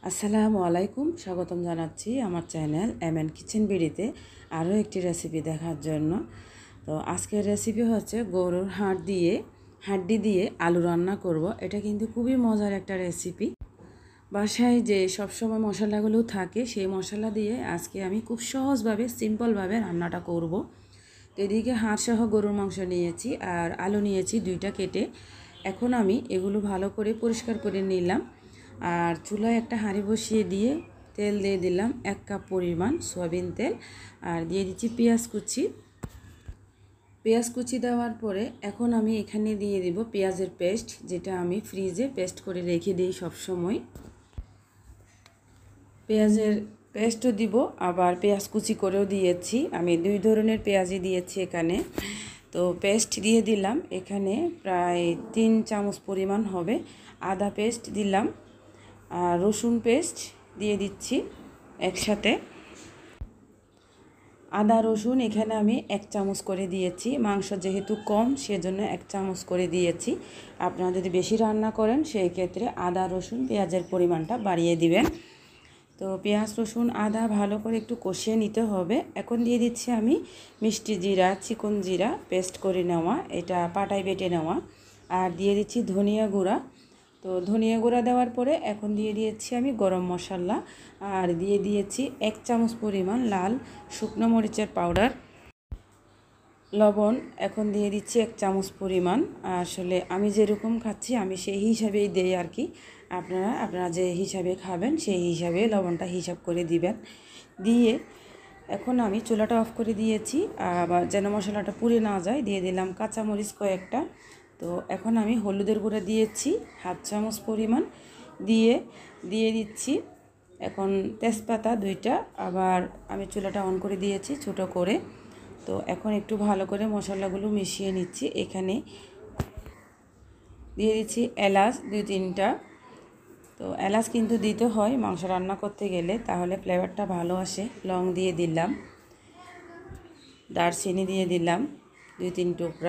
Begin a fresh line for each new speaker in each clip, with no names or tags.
আসসালামু আলাইকুম, স্বাগতম জানাচ্ছি আমার চ্যানেল এমএন কিচেন বিডিতে আরও একটি রেসিপি দেখার জন্য। তো আজকের রেসিপি হচ্ছে গরুর হাড্ডি দিয়ে আলু রান্না করব। এটা কিন্তু খুবই মজার একটা রেসিপি। বাসায় যে সবসময় মশলাগুলো থাকে সেই মশলা দিয়ে আজকে আমি খুব সহজভাবে সিম্পলভাবে রান্নাটা করব। তো এদিকে হাড়সহ গরুর মাংস নিয়েছি আর আলু নিয়েছি দুইটা কেটে। এখন আমি এগুলো ভালো করে পরিষ্কার করে নিলাম আর চুলায় একটা হাঁড়ি বসিয়ে দিয়ে তেল দিয়ে দিলাম 1 কাপ পরিমাণ সয়াবিন তেল আর দিয়ে দিচ্ছি পেঁয়াজ কুচি দেওয়ার পরে এখন আমি এখানে দিয়ে দিব পেঁয়াজের পেস্ট, যেটা আমি ফ্রিজে পেস্ট করে রেখে দিই সবসময়। পেঁয়াজের পেস্টও দিব, আবার পেঁয়াজ কুচি করেও দিয়েছি। আমি 2 ধরনের পেঁয়াজই দিয়েছি এখানে। তো পেস্ট দিয়ে দিলাম এখানে প্রায় 3 চামচ পরিমাণ হবে। আদা পেস্ট দিলাম আর রসুন পেস্ট দিয়ে দিচ্ছি একসাথে। আদা রসুন এখানে আমি 1 চামচ করে দিয়েছি। মাংস যেহেতু কম সেজন্য 1 চামচ করে দিয়েছি। আপনারা যদি বেশি রান্না করেন সেই ক্ষেত্রে আদা রসুন পেঁয়াজের পরিমাণটা বাড়িয়ে দিবেন। তো পেঁয়াজ রসুন আদা ভালো করে একটু কষিয়ে নিতে হবে। এখন দিয়ে দিচ্ছি আমি মিষ্টি জিরা, চিকন জিরা পেস্ট করে নেওয়া, এটা পাটায় বেটে নেওয়া। আর দিয়ে দিচ্ছি ধনিয়া গুঁড়া। তো ধনিয়া গুঁড়া দেওয়ার পরে এখন দিয়ে দিয়েছি আমি গরম মশলা আর দিয়ে দিয়েছি 1 চামচ পরিমাণ লাল শুকনো মরিচের পাউডার। লবণ এখন দিয়ে দিচ্ছি 1 চামচ পরিমাণ। আসলে আমি যেরকম খাচ্ছি আমি সেই হিসাবেই দেই আর কি। আপনারা যে হিসাবে খাবেন সেই হিসাবে লবণটা হিসাব করে দিবেন। দিয়ে এখন আমি চুলাটা অফ করে দিয়েছি, আবার যেন মশলাটা পুড়ে না যায় দিয়ে দিলাম কাঁচামরিচ কয়েকটা। তো এখন আমি হলুদের গুঁড়া দিয়েছি 1/2 চামচ পরিমাণ, দিয়ে দিচ্ছি এখন তেজপাতা 2টা। আবার আমি চুলাটা অন করে দিয়েছি ছোটো করে। তো এখন একটু ভালো করে মশলাগুলো মিশিয়ে নিচ্ছি। এখানে দিয়ে দিচ্ছি এলাচ 2-3টা। তো এলাচ কিন্তু দিতে হয় মাংস রান্না করতে গেলে, তাহলে ফ্লেভারটা ভালো আসে। লং দিয়ে দিলাম, দারচিনি দিয়ে দিলাম 2-3 টুকরা।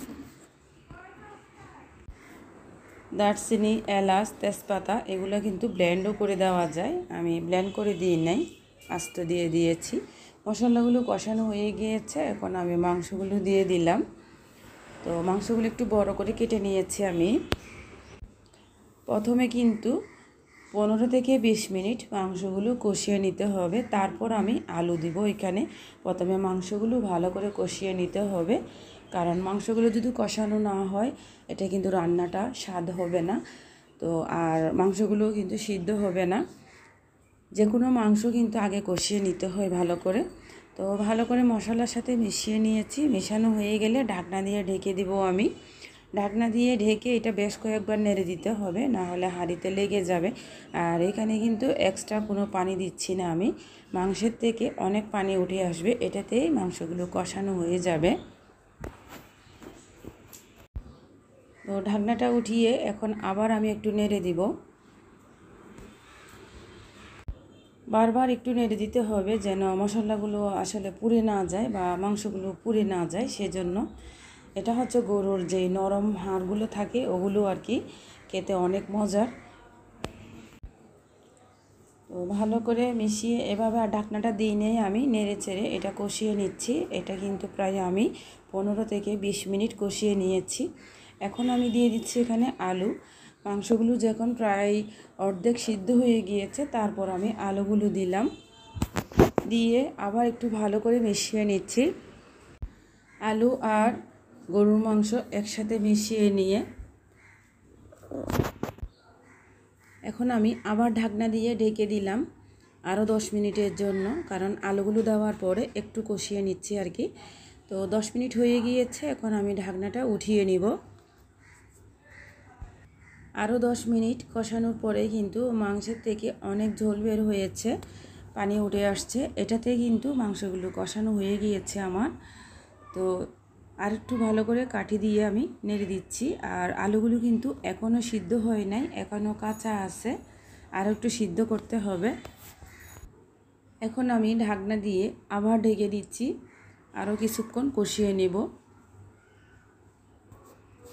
দারচিনি, এলাচ, তেজপাতা এগুলো কিন্তু ব্লেন্ডও করে দেওয়া যায়। আমি ব্লেন্ড করে দিই নাই, আস্ত দিয়ে দিয়েছি। মশলাগুলো কষানো হয়ে গিয়েছে, এখন আমি মাংসগুলো দিয়ে দিলাম। তো মাংসগুলো একটু বড় করে কেটে নিয়েছি আমি। প্রথমে কিন্তু 15 থেকে 20 মিনিট মাংসগুলো কষিয়ে নিতে হবে, তারপর আমি আলু দিব এখানে। প্রথমে মাংসগুলো ভালো করে কষিয়ে নিতে হবে, কারণ মাংসগুলো যদি কষানো না হয় এটা কিন্তু রান্নাটা স্বাদ হবে না। তো আর মাংসগুলো কিন্তু সিদ্ধ হবে না। যে কোনো মাংস কিন্তু আগে কষিয়ে নিতে হয় ভালো করে। তো ভালো করে মশলার সাথে মিশিয়ে নিয়েছি। মেশানো হয়ে গেলে ঢাকনা দিয়ে ঢেকে দিব আমি। ঢাকনা দিয়ে ঢেকে এটা বেশ কয়েকবার নেড়ে দিতে হবে, না হলে হাঁড়িতে লেগে যাবে। আর এখানে কিন্তু এক্সট্রা কোনো পানি দিচ্ছি না আমি। মাংসের থেকে অনেক পানি উঠে আসবে, এটাতেই মাংসগুলো কষানো হয়ে যাবে। তো ঢাকনাটা উঠিয়ে এখন আবার আমি একটু নেড়ে দিব। বারবার একটু নেড়ে দিতে হবে যেন মশলাগুলো আসলে পুড়ে না যায় বা মাংসগুলো পুড়ে না যায়। সেজন্য এটা হচ্ছে গরুর যে নরম হাড়গুলো থাকে ওগুলো আর কি খেতে অনেক মজার। তো ভালো করে মিশিয়ে এভাবে আর ঢাকনাটা দিয়ে নিয়ে আমি নেড়ে চেড়ে এটা কষিয়ে নিচ্ছি। এটা কিন্তু প্রায় আমি 15 থেকে 20 মিনিট কষিয়ে নিয়েছি। এখন আমি দিয়ে দিচ্ছি এখানে আলু। মাংসগুলো যখন প্রায় অর্ধেক সিদ্ধ হয়ে গিয়েছে তারপর আমি আলুগুলো দিলাম, দিয়ে আবার একটু ভালো করে মিশিয়ে নিচ্ছি। আলু আর গরুর মাংস একসাথে মিশিয়ে নিয়ে এখন আমি আবার ঢাকনা দিয়ে ঢেকে দিলাম আরও 10 মিনিটের জন্য, কারণ আলুগুলো দেওয়ার পরে একটু কষিয়ে নিচ্ছি আর কি। তো 10 মিনিট হয়ে গিয়েছে, এখন আমি ঢাকনাটা উঠিয়ে নিব। আরও 10 মিনিট কষানোর পরে কিন্তু মাংসের থেকে অনেক ঝোল বের হয়েছে, পানি উঠে আসছে। এটাতে কিন্তু মাংসগুলো কষানো হয়ে গিয়েছে আমার। তো আর একটু ভালো করে কাঠি দিয়ে আমি নেড়ে দিচ্ছি। আর আলুগুলো কিন্তু এখনও সিদ্ধ হয় নাই, এখনও কাঁচা আছে, আর একটু সিদ্ধ করতে হবে। এখন আমি ঢাকনা দিয়ে আবার ঢেকে দিচ্ছি, আরও কিছুক্ষণ কষিয়ে নেব।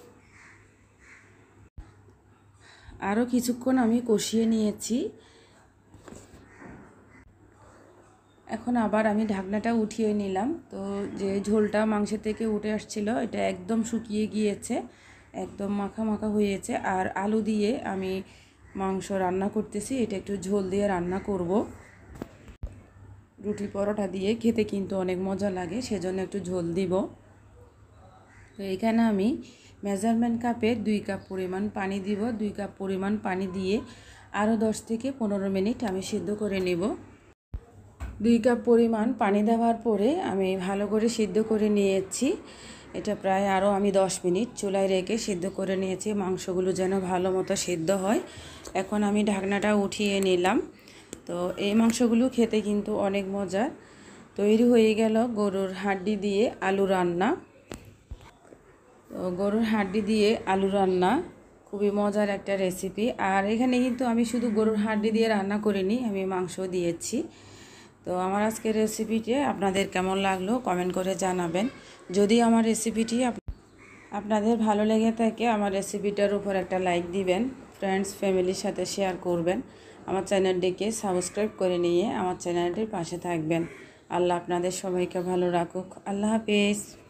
আরও কিছুক্ষণ আমি কষিয়ে নিয়েছি। এখন আবার আমি ঢাকনাটা উঠিয়ে নিলাম। তো যে ঝোলটা মাংসের থেকে উঠে আসছিল এটা একদম শুকিয়ে গিয়েছে, একদম মাখা মাখা হয়েছে। আর আলু দিয়ে আমি মাংস রান্না করতেছি, এটা একটু ঝোল দিয়ে রান্না করব। রুটি পরোটা দিয়ে খেতে কিন্তু অনেক মজা লাগে, সেজন্য একটু ঝোল দিব। তো এখানে আমি মেজারমেন্ট কাপে 2 কাপ পরিমাণ পানি দিব। 2 কাপ পরিমাণ পানি দিয়ে আরও 10 থেকে 15 মিনিট আমি সিদ্ধ করে নেব। 2 কাপ পরিমাণ পানি দেওয়ার পরে আমি ভালো করে সিদ্ধ করে নিয়েছি। এটা প্রায় আরও আমি 10 মিনিট চুলায় রেখে সিদ্ধ করে নিয়েছি, মাংসগুলো যেন ভালো মতো সিদ্ধ হয়। এখন আমি ঢাকনাটা উঠিয়ে নিলাম। তো এই মাংসগুলো খেতে কিন্তু অনেক মজার। তৈরি হয়ে গেল গরুর হাড্ডি দিয়ে আলু রান্না। তো গরুর হাড্ডি দিয়ে আলু রান্না খুবই মজার একটা রেসিপি। আর এখানে কিন্তু আমি শুধু গরুর হাড্ডি দিয়ে রান্না করিনি, আমি মাংস দিয়েছি। তো আমার আজকের রেসিপিটি আপনাদের কেমন লাগলো কমেন্ট করে জানাবেন। যদি আমার রেসিপিটি আপনাদের ভালো লেগে থাকে আমার রেসিপিটার উপর একটা লাইক দিবেন, ফ্রেন্ডস ফ্যামিলির সাথে শেয়ার করবেন, আমার চ্যানেলটিকে সাবস্ক্রাইব করে নিয়ে আমার চ্যানেলটির পাশে থাকবেন। আল্লাহ আপনাদের সবাইকে ভালো রাখুক। আল্লাহ হাফেজ।